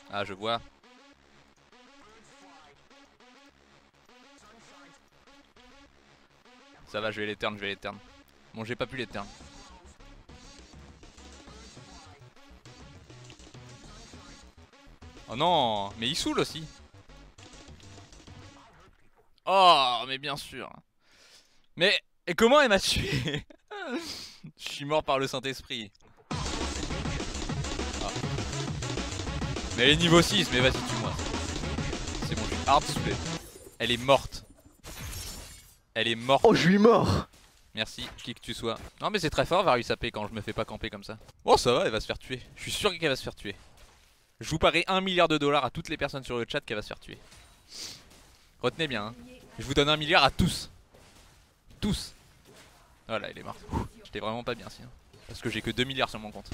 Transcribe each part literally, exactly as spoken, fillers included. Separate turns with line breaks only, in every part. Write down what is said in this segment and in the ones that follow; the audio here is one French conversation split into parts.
Ah, je vois. Ça va, je vais les turn, je vais les turn. Bon, j'ai pas pu les turn. Oh non, mais il saoule aussi. Oh, mais bien sûr. Mais et comment elle m'a tué? Je suis mort par le Saint-Esprit. Ah. Mais elle est niveau six, mais vas-y, tue-moi. C'est bon, je suis hard saoulé. Elle est morte. Elle est morte.
Oh, je suis mort.
Merci, qui que tu sois. Non mais c'est très fort Varus A P quand je me fais pas camper comme ça. Oh ça va, elle va se faire tuer. Je suis sûr qu'elle va se faire tuer. Je vous parie un milliard de dollars à toutes les personnes sur le chat qu'elle va se faire tuer. Retenez bien hein. Je vous donne un milliard à tous. Tous. Voilà, il est mort. J'étais vraiment pas bien sinon. Parce que j'ai que deux milliards sur mon compte.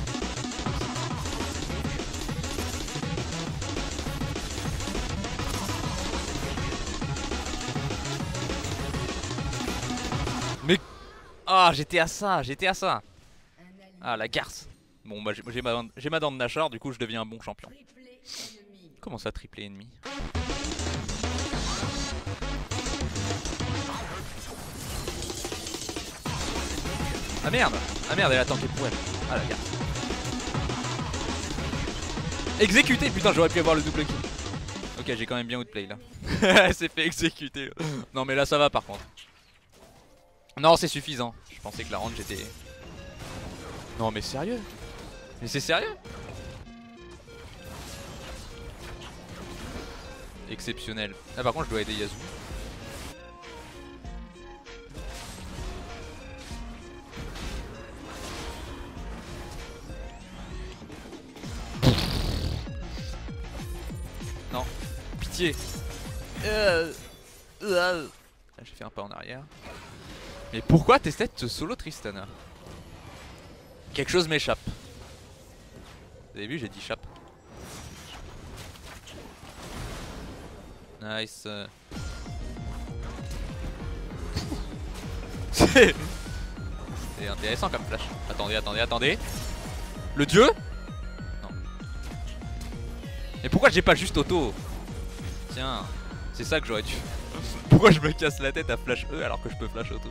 Mais... Ah, j'étais à ça, j'étais à ça. Ah, la garce. Bon bah j'ai ma, ma dent de Nashor, du coup je deviens un bon champion. Comment ça, triplé ennemi? Ah merde. Ah merde, elle a tanké pour elle. Ah la garce. Exécuté. Putain, j'aurais pu avoir le double kill. Ok, j'ai quand même bien outplay là. Elle s'est fait exécuter. Non mais là ça va par contre. Non, c'est suffisant. Je pensais que la range était... Non mais sérieux? Mais c'est sérieux? Exceptionnel. Ah par contre je dois aider Yasuo. Non. Pitié. Euh... Euh... J'ai fait un pas en arrière. Mais pourquoi t'essaies de te solo Tristana? Quelque chose m'échappe. Vous avez vu, j'ai dit chape. Nice. C'est intéressant comme flash. Attendez, attendez, attendez. Le dieu? Non. Mais pourquoi j'ai pas juste auto? Tiens, c'est ça que j'aurais dû. Pourquoi je me casse la tête à flash E alors que je peux flash auto?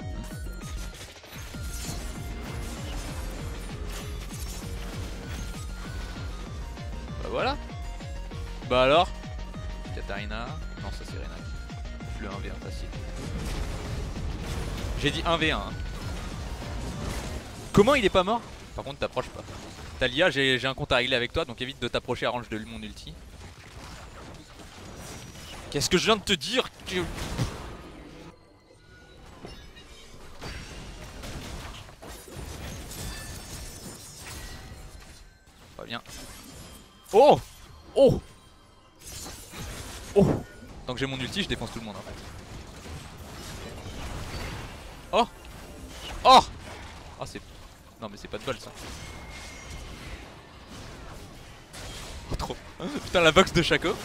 Bah voilà. Bah alors Katarina. Non, ça c'est Rena. Le un v un facile. J'ai dit un v un. Hein. Comment il est pas mort? Par contre t'approches pas. Talia, j'ai un compte à régler avec toi, donc évite de t'approcher à range de mon ulti. Qu'est-ce que je viens de te dire que... Pas bien. Oh! Oh! Oh! Tant que j'ai mon ulti, je défonce tout le monde en fait. Oh! Oh! Oh c'est... Non mais c'est pas de bol ça. Oh trop. Putain la box de Shaco.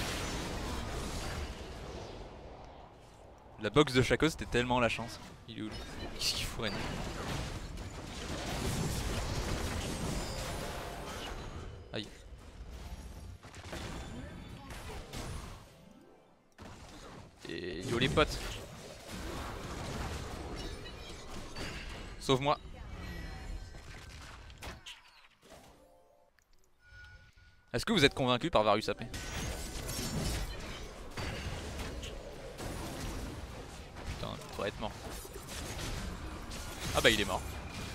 La box de Shaco c'était tellement la chance. Il est où? Qu'est-ce qu'il faut Ren? Aïe. Et yo les potes. Sauve-moi. Est-ce que vous êtes convaincu par Varus A P? Putain, il faudrait être mort. Ah bah il est mort.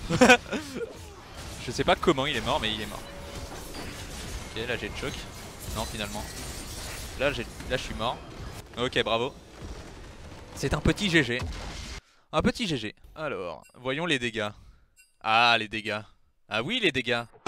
Je sais pas comment il est mort mais il est mort. Ok, là j'ai le choc. Non finalement. Là, là je suis mort. Ok, bravo. C'est un petit G G. Un petit G G. Alors, voyons les dégâts. Ah les dégâts. Ah oui les dégâts.